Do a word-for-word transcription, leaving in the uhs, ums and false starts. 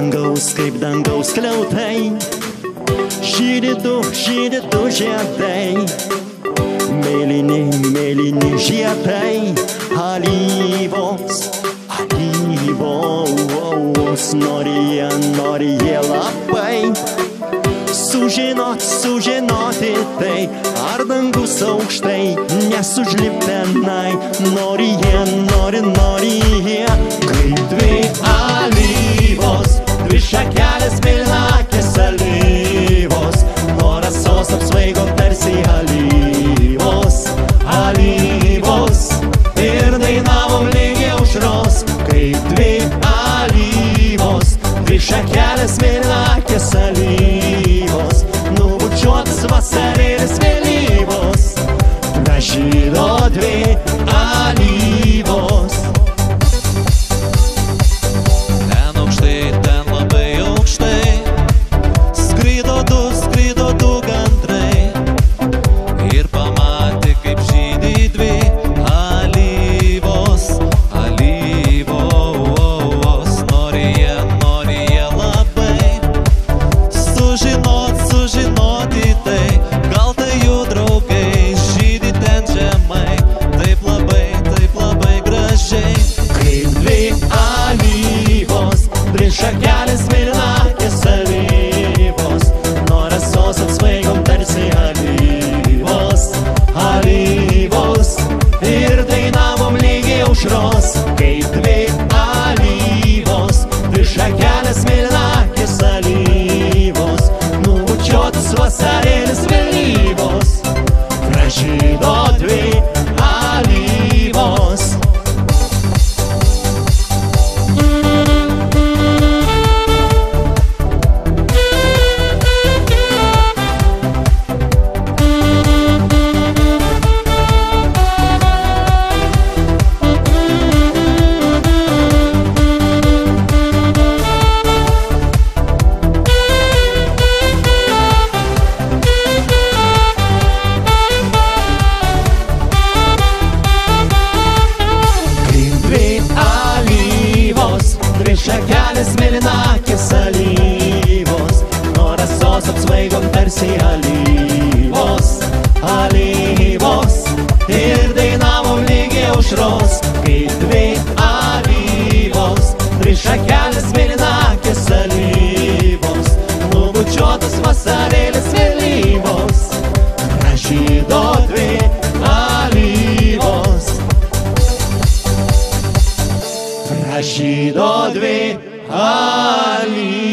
dangaus, kaip dangaus kliautai, žydi du, žydi du žiedai, mėlyni, mėlyni žiedai, alyvos, alyvos, nori jie, nori jie labai sužinot, sužinoti tai, ar dangus aukštai nesužlip tenai, nori jie, nori, nori jie, kaip dvi alyvos, dvi šakelės mėlynakės alyvos, nuo rasos apsvaigo tarsi alyvos, alyvos, ir dainavom lygiai aušros, kaip dvi alyvos, dvi šakelės mėlynakės alyvos, nubučiuotas vasarėlis vėlyvos, pražydo dvi alyvos. Ten aukštai, ten labai aukštai, skrido du, skrido du gandrai, ir pamatė, kaip žydi dvi alyvos, alyvos, nori jie, nori jie labai sužinot, sužinoti tai, gal tai jų draugai, žydi ten žemai, taip labai, taip labai gražiai. Kaip dvi alyvos, dvi šakelės mėlynakės alyvos, nuo rasos apsvaigom tarsi alyvos, alyvos, ir dainavom lygiai aušros, kaip dvi alyvos, dvi šakelės mėlynakės alyvos, nubučiuotas vasarėlis vėlyvos, pražydo dvi alyvos. Šakelės mėlynakės alyvos, nuo rasos apsvaigom tarsi alyvos, alyvos, ir dainavom lygiai aušros, kaip dvi alyvos, dvi šakelės mėlynakės alyvos, nubučiuotas vasarėlis vėlyvos, pražydo dvi alyvos. Pražydo dvi alyvos.